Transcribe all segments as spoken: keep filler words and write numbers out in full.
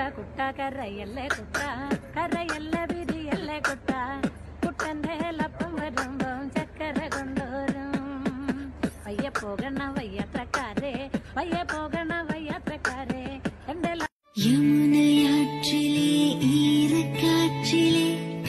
குட்டா கரையல்ல குட்டா கரையல்ல விதியல்ல குட்டா குட்டந்தேலப்பம் வரும்போம் சக்கரை கொண்டு வரும் வைய போகண வையாத்திரக்காரே வைய போகண வையாத்திரக்காரே யமுனையாற்றிலே ஈரக்காற்றிலே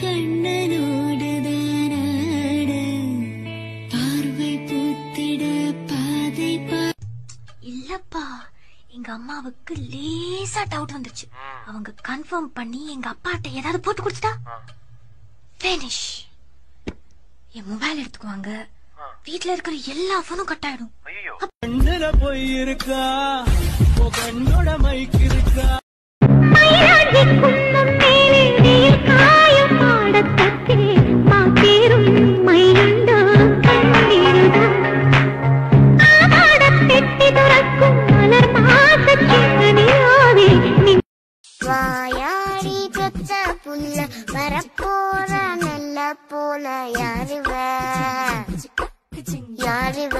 கண்ணனோடுதானாட பார்வை பூத்திட பாதை பா இல்லப்பா எங்க அம்மாவுக்கு லேசா டவுட் வந்துச்சு. அவங்க கன்ஃபார்ம் பண்ணி எங்க அப்பாட்ட ஏதாவது போட்டு கொடுத்துட்டா ஃபினிஷ். என் மொபைல் எடுத்துக்குவாங்க, வீட்ல இருக்கிற எல்லா போனும் கட் ஆயிடும். கண்ணுல போய் இருக்கா கண்ணோட மைக் இருக்கா வாயாடி பெற்ற புல்ல வரப்போற நல்ல போல யாருவ யாருவ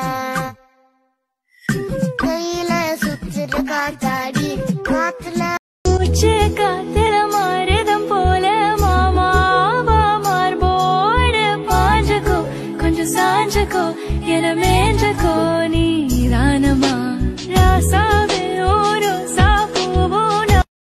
கையில சுத்துற காத்தாடி காத்துல மூச்சு காத்துல மாறுதம் போல மாமா மார்போடு பாஞ்சக்கோ கொஞ்சம் சாஞ்சக்கோ என மேஞ்சக்கோ நீ தானமா